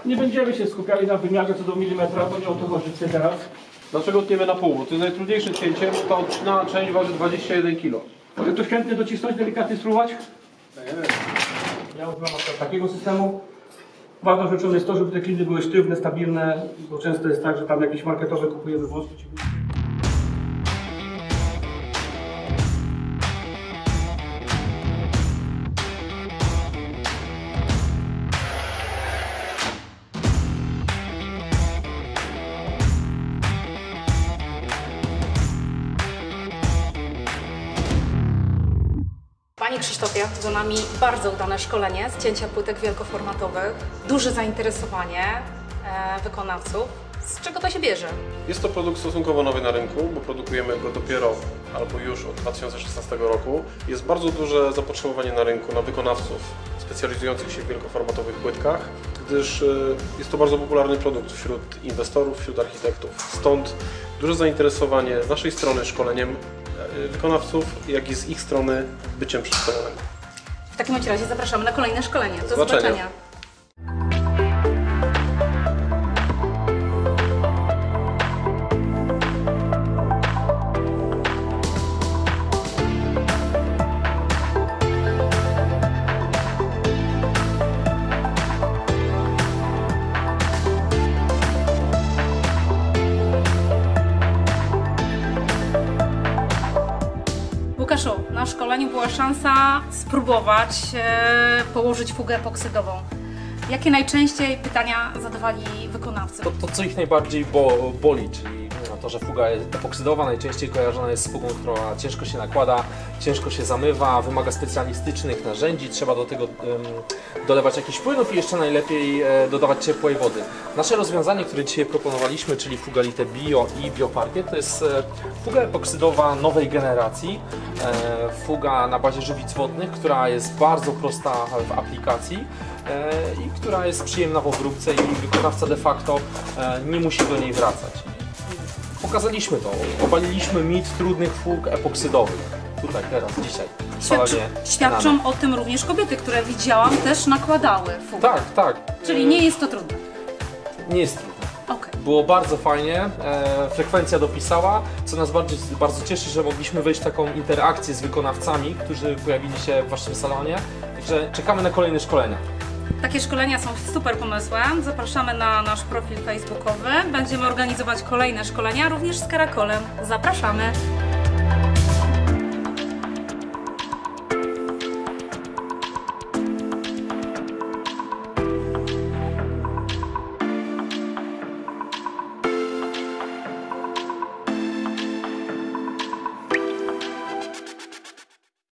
Nie będziemy się skupiali na wymiarze co do milimetra, bo nie o to chodzi teraz. Dlaczego tniemy na pół? Bo to jest najtrudniejsze cięcie, bo ta odcinana część waży 21 kg. Może ktoś chętnie docisnąć, delikatnie spróbować? Ja używam takiego systemu. Ważną rzeczą jest to, żeby te kliny były sztywne, stabilne, bo często jest tak, że tam jakieś marketowe kupujemy wąskie. Panie Krzysztofie, za nami bardzo udane szkolenie z cięcia płytek wielkoformatowych. Duże zainteresowanie wykonawców. Z czego to się bierze? Jest to produkt stosunkowo nowy na rynku, bo produkujemy go dopiero albo już od 2016 roku. Jest bardzo duże zapotrzebowanie na rynku na wykonawców specjalizujących się w wielkoformatowych płytkach, gdyż jest to bardzo popularny produkt wśród inwestorów, wśród architektów. Stąd duże zainteresowanie z naszej strony szkoleniem wykonawców, jak i z ich strony byciem przeszkolonym. W takim razie zapraszamy na kolejne szkolenie. Do Zobaczenia. zobaczenia. Łukaszu, na szkoleniu była szansa spróbować położyć fugę epoksydową. Jakie najczęściej pytania zadawali wykonawcy? To co ich najbardziej boli, czyli to, że fuga epoksydowa najczęściej kojarzona jest z fugą, która ciężko się nakłada, ciężko się zamywa, wymaga specjalistycznych narzędzi, trzeba do tego dolewać jakichś płynów i jeszcze najlepiej dodawać ciepłej wody. Nasze rozwiązanie, które dzisiaj proponowaliśmy, czyli Fugalite Bio i Bioparkiet, to jest fuga epoksydowa nowej generacji, fuga na bazie żywic wodnych, która jest bardzo prosta w aplikacji i która jest przyjemna w obróbce i wykonawca de facto nie musi do niej wracać. Pokazaliśmy to, obaliliśmy mit trudnych fug epoksydowych. Tutaj, teraz, dzisiaj. Świadczą o tym również kobiety, które widziałam, też nakładały fugę. Tak. Czyli nie jest to trudne. Nie jest trudne. Okay. Było bardzo fajnie, frekwencja dopisała, co nas bardzo cieszy, że mogliśmy wejść w taką interakcję z wykonawcami, którzy pojawili się w Waszym salonie. Także czekamy na kolejne szkolenia. Takie szkolenia są super pomysłem. Zapraszamy na nasz profil facebookowy. Będziemy organizować kolejne szkolenia, również z Karakolem. Zapraszamy!